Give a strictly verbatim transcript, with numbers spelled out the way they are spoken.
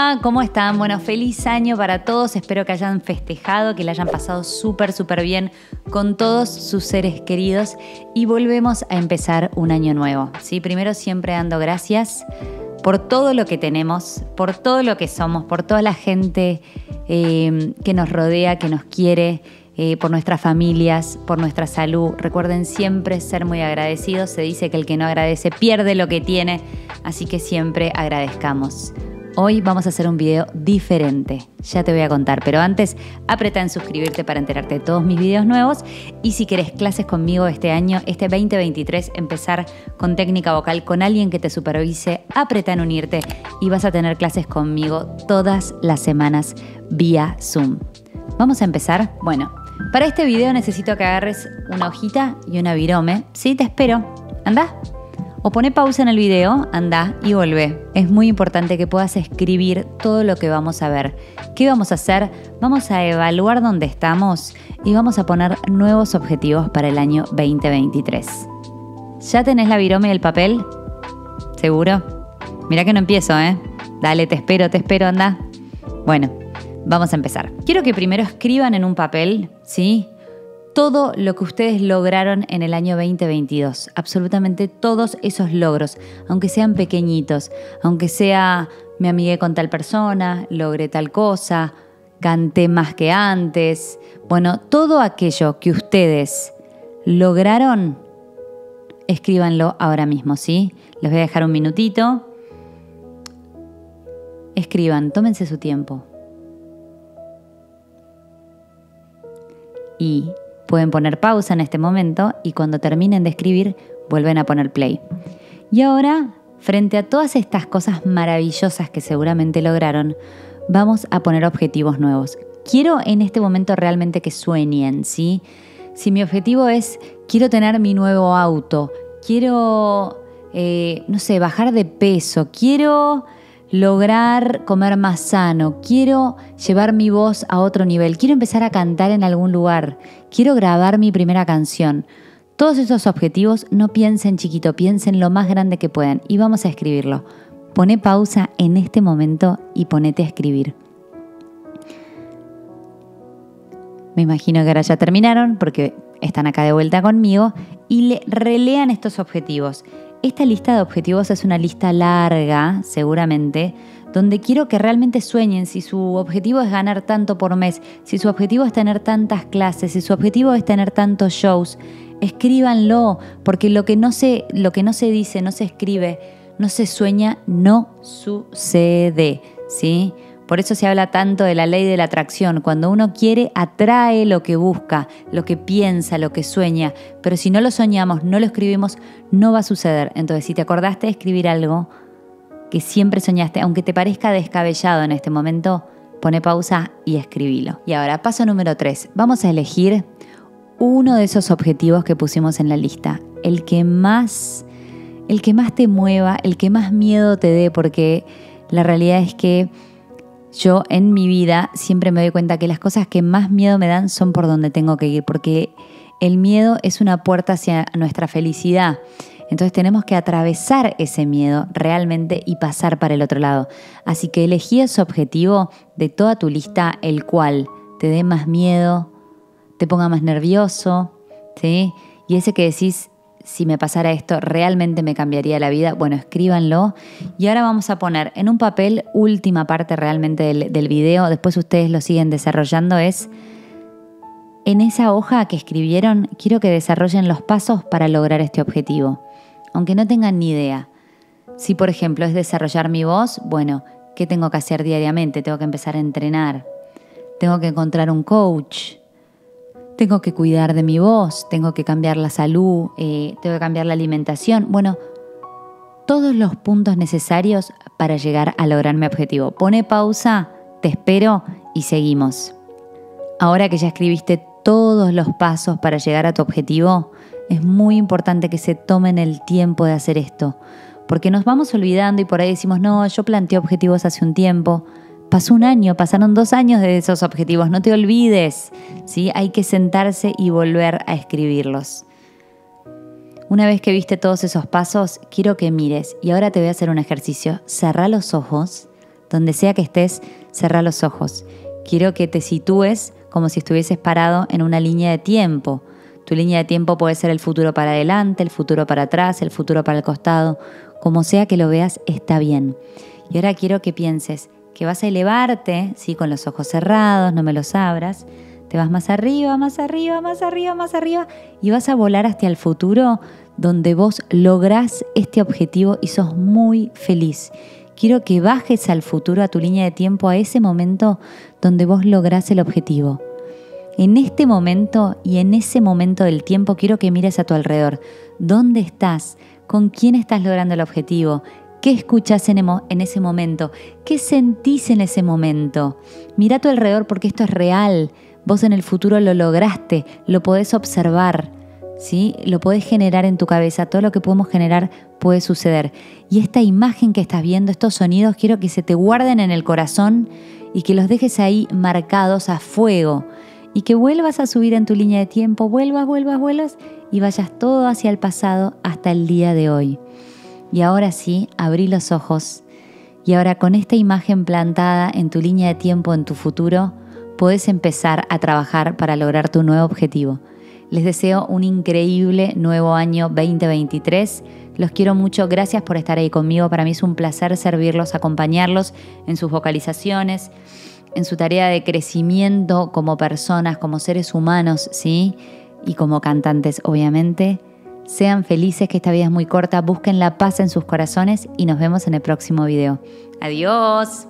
Hola, ¿cómo están? Bueno, feliz año para todos. Espero que hayan festejado, que la hayan pasado súper, súper bien con todos sus seres queridos. Y volvemos a empezar un año nuevo, ¿sí? Primero siempre dando gracias por todo lo que tenemos, por todo lo que somos, por toda la gente eh, que nos rodea, que nos quiere, eh, por nuestras familias, por nuestra salud. Recuerden siempre ser muy agradecidos. Se dice que el que no agradece pierde lo que tiene, así que siempre agradezcamos. Hoy vamos a hacer un video diferente, ya te voy a contar, pero antes apreta en suscribirte para enterarte de todos mis videos nuevos y si querés clases conmigo este año, este veinte veintitrés, empezar con técnica vocal con alguien que te supervise, apreta en unirte y vas a tener clases conmigo todas las semanas vía Zoom. ¿Vamos a empezar? Bueno, para este video necesito que agarres una hojita y una virome, ¿sí? Te espero, anda. O pone pausa en el video, anda y volvé. Es muy importante que puedas escribir todo lo que vamos a ver. ¿Qué vamos a hacer? Vamos a evaluar dónde estamos y vamos a poner nuevos objetivos para el año veinte veintitrés. ¿Ya tenés la virome y el papel? ¿Seguro? Mirá que no empiezo, ¿eh? Dale, te espero, te espero, anda. Bueno, vamos a empezar. Quiero que primero escriban en un papel, ¿sí? Todo lo que ustedes lograron en el año veinte veintidós, absolutamente todos esos logros, aunque sean pequeñitos, aunque sea me amigué con tal persona, logré tal cosa, canté más que antes. Bueno, todo aquello que ustedes lograron, escríbanlo ahora mismo, ¿sí? Les voy a dejar un minutito. Escriban, tómense su tiempo. Y pueden poner pausa en este momento y cuando terminen de escribir, vuelven a poner play. Y ahora, frente a todas estas cosas maravillosas que seguramente lograron, vamos a poner objetivos nuevos. Quiero en este momento realmente que sueñen, ¿sí? Si mi objetivo es, quiero tener mi nuevo auto, quiero, eh, no sé, bajar de peso, quiero lograr comer más sano, quiero llevar mi voz a otro nivel, quiero empezar a cantar en algún lugar, quiero grabar mi primera canción. Todos esos objetivos no piensen chiquito, piensen lo más grande que puedan y vamos a escribirlo. Poné pausa en este momento y ponete a escribir. Me imagino que ahora ya terminaron porque están acá de vuelta conmigo y le relean estos objetivos. Esta lista de objetivos es una lista larga, seguramente, donde quiero que realmente sueñen. Si su objetivo es ganar tanto por mes, si su objetivo es tener tantas clases, si su objetivo es tener tantos shows, escríbanlo, porque lo que no se, lo que no se dice, no se escribe, no se sueña, no sucede, ¿sí? Por eso se habla tanto de la ley de la atracción. Cuando uno quiere, atrae lo que busca, lo que piensa, lo que sueña. Pero si no lo soñamos, no lo escribimos, no va a suceder. Entonces, si te acordaste de escribir algo que siempre soñaste, aunque te parezca descabellado en este momento, pone pausa y escribilo. Y ahora, paso número tres. Vamos a elegir uno de esos objetivos que pusimos en la lista. El que más, el que más te mueva, el que más miedo te dé, porque la realidad es que yo en mi vida siempre me doy cuenta que las cosas que más miedo me dan son por donde tengo que ir, porque el miedo es una puerta hacia nuestra felicidad. Entonces tenemos que atravesar ese miedo realmente y pasar para el otro lado. Así que elegí ese objetivo de toda tu lista, el cual te dé más miedo, te ponga más nervioso, ¿sí? Y ese que decís, si me pasara esto, ¿realmente me cambiaría la vida? Bueno, escríbanlo. Y ahora vamos a poner en un papel, última parte realmente del, del video, después ustedes lo siguen desarrollando, es en esa hoja que escribieron, quiero que desarrollen los pasos para lograr este objetivo. Aunque no tengan ni idea. Si, por ejemplo, es desarrollar mi voz, bueno, ¿qué tengo que hacer diariamente? Tengo que empezar a entrenar. Tengo que encontrar un coach. Tengo que cuidar de mi voz, tengo que cambiar la salud, eh, tengo que cambiar la alimentación. Bueno, todos los puntos necesarios para llegar a lograr mi objetivo. Pone pausa, te espero y seguimos. Ahora que ya escribiste todos los pasos para llegar a tu objetivo, es muy importante que se tomen el tiempo de hacer esto. Porque nos vamos olvidando y por ahí decimos, no, yo planteé objetivos hace un tiempo. Pasó un año, pasaron dos años de esos objetivos, no te olvides, ¿sí? Hay que sentarse y volver a escribirlos. Una vez que viste todos esos pasos, quiero que mires y ahora te voy a hacer un ejercicio. Cerrá los ojos, Donde sea que estés, cerrá los ojos. Quiero que te sitúes como si estuvieses parado en una línea de tiempo. Tu línea de tiempo puede ser el futuro para adelante, el futuro para atrás, el futuro para el costado. Como sea que lo veas, está bien. Y ahora quiero que pienses que vas a elevarte, ¿sí? Con los ojos cerrados, no me los abras. Te vas más arriba, más arriba, más arriba, más arriba y vas a volar hacia el futuro donde vos lográs este objetivo y sos muy feliz. Quiero que bajes al futuro, a tu línea de tiempo, a ese momento donde vos lográs el objetivo. En este momento y en ese momento del tiempo quiero que mires a tu alrededor. ¿Dónde estás? ¿Con quién estás logrando el objetivo? ¿Qué escuchás en, emo- en ese momento? ¿Qué sentís en ese momento? Mira a tu alrededor porque esto es real. Vos en el futuro lo lograste, lo podés observar, ¿sí? Lo podés generar en tu cabeza. Todo lo que podemos generar puede suceder. Y esta imagen que estás viendo, estos sonidos, quiero que se te guarden en el corazón y que los dejes ahí marcados a fuego. Y que vuelvas a subir en tu línea de tiempo, vuelvas, vuelvas, vuelvas y vayas todo hacia el pasado hasta el día de hoy. Y ahora sí, abrí los ojos y ahora con esta imagen plantada en tu línea de tiempo en tu futuro, podés empezar a trabajar para lograr tu nuevo objetivo. Les deseo un increíble nuevo año veinte veintitrés. Los quiero mucho, gracias por estar ahí conmigo. Para mí es un placer servirlos, acompañarlos en sus vocalizaciones, en su tarea de crecimiento como personas, como seres humanos, ¿sí? Y como cantantes, obviamente. Sean felices, que esta vida es muy corta, busquen la paz en sus corazones y nos vemos en el próximo video. ¡Adiós!